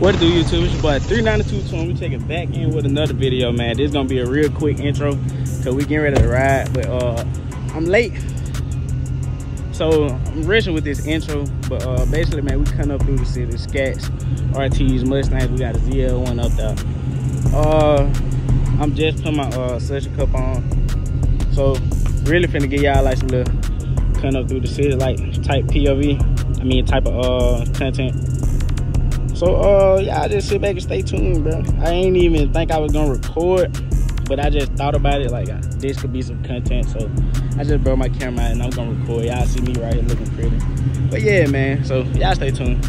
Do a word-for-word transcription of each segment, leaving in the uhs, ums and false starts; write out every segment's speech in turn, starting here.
What to do, YouTube? It's your boy three ninety-two Twin. We taking back in with another video, man. This is gonna be a real quick intro because we getting ready to ride, but uh I'm late, so I'm rushing with this intro. But uh basically, man, we cutting up through the city. Scats, R Ts, Mustangs. We got a Z L one up there. uh I'm just putting my uh suction cup on, so really finna get y'all like some little cutting up through the city, like type P O V, I mean type of uh content. So uh y'all just sit back and stay tuned, bro. I ain't even think I was gonna record, but I just thought about it, like this could be some content, so I just brought my camera out and I'm gonna record. Y'all see me right here looking pretty. But yeah, man, so y'all stay tuned.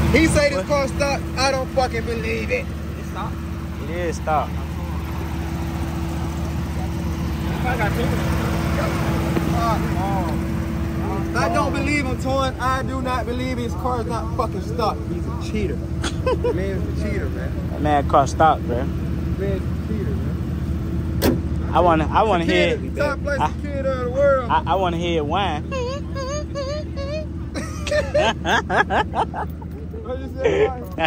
He say this car stopped. I don't fucking believe it. It stopped. It is stopped. I got two. I don't believe him, Torn. I do not believe his car is not fucking stopped. He's a cheater. The man's a cheater, man. That man car stopped, bro. The man's a cheater, man. I wanna, I wanna hear it. Top place kid of the world. I, I wanna hear it whine. What you say,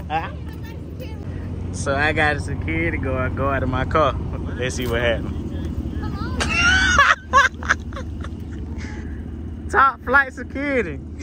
So I got a security guard go out of my car. Let's see what happens. Top flight security.